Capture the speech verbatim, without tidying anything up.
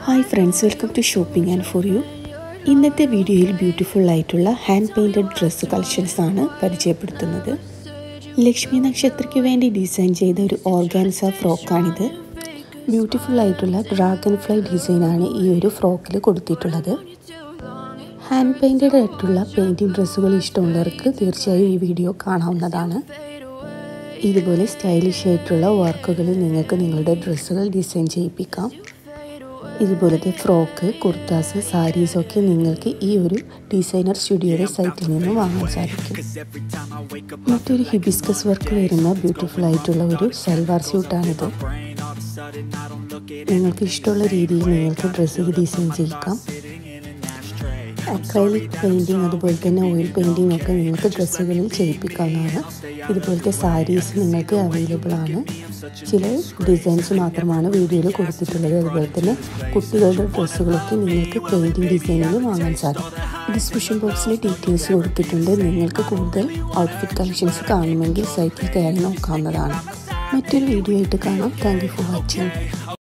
Hi friends, welcome to Shopping and For You. ഇന്നത്തെ വീഡിയോയിൽ beautiful ആയിട്ടുള്ള ഹാൻഡ് പെയിൻറ്റഡ് ഡ്രസ്സ് കളക്ഷൻസ് ആണ് പരിചയപ്പെടുത്തുന്നത്. ലക്ഷ്മി നക്ഷത്രയ്ക്ക് വേണ്ടി ഡിസൈൻ ചെയ്ത ഒരു ഓർഗാൻസ ഫ്രോക്കാണിത്. ബ്യൂട്ടിഫുൾ ആയിട്ടുള്ള ഡ്രാഗൺ ഫ്ലൈ ഡിസൈനാണ് ഈ ഒരു ഫ്രോക്കിൽ കൊടുത്തിട്ടുള്ളത്. ഹാൻഡ് പെയിൻറ്റഡ് ആയിട്ടുള്ള പെയിൻറ്റിംഗ് ഡ്രസ്സുകൾ ഇഷ്ടമുള്ളവർക്ക് തീർച്ചയായും ഈ വീഡിയോ കാണാവുന്നതാണ്. ഇതുപോലെ സ്റ്റൈലിഷ് ആയിട്ടുള്ള വർക്കുകൾ നിങ്ങൾക്ക് നിങ്ങളുടെ ഡ്രസ്സുകൾ ഡിസൈൻ ചെയ്യിപ്പിക്കാം. ഇതുപോലത്തെ ഫ്രോക്ക്, കുർത്താസ്, സാരീസൊക്കെ നിങ്ങൾക്ക് ഈ ഒരു ഡിസൈനർ സ്റ്റുഡിയോയുടെ സൈറ്റിൽ നിന്ന് വാങ്ങാൻ സാധിക്കും. മറ്റൊരു ഹിബിസ്കസ് വർക്ക് വരുന്ന ബ്യൂട്ടിഫുൾ ആയിട്ടുള്ള ഒരു സൽവാർ സ്യൂട്ടാണിത്. നിങ്ങൾക്ക് ഇഷ്ടമുള്ള രീതിയിൽ നിങ്ങൾക്ക് ഡ്രസ്സ് ഡിസൈൻ ചെയ്യിക്കാം. അക്രൈലിക് പെയിൻറ്റിങ് അതുപോലെ തന്നെ ഓയിൽ പെയിൻറ്റിംഗ് ഒക്കെ നിങ്ങൾക്ക് ഡ്രസ്സുകളിൽ ചെയ്യിപ്പിക്കാവുന്നതാണ്. ഇതുപോലത്തെ സാരീസ് നിങ്ങൾക്ക് അവൈലബിൾ ആണ്. ചില ഡിസൈൻസ് മാത്രമാണ് വീഡിയോയിൽ കൊടുത്തിട്ടുള്ളത്. അതുപോലെ തന്നെ കുട്ടികളുടെ ഡ്രസ്സുകളൊക്കെ നിങ്ങൾക്ക് പെയിൻറ്റിംഗ് ഡിസൈനിൽ വാങ്ങാൻ സാധിക്കും. ഡിസ്ക്രിപ്ഷൻ ബോക്സിൽ ഡീറ്റെയിൽസ് കൊടുത്തിട്ടുണ്ട്. നിങ്ങൾക്ക് കൂടുതൽ ഔട്ട്ഫിറ്റ് കളക്ഷൻസ് കാണുമെങ്കിൽ സൈറ്റിൽ കയറി നോക്കാവുന്നതാണ്. മറ്റൊരു വീഡിയോ ആയിട്ട് കാണാം. Thank you for watching.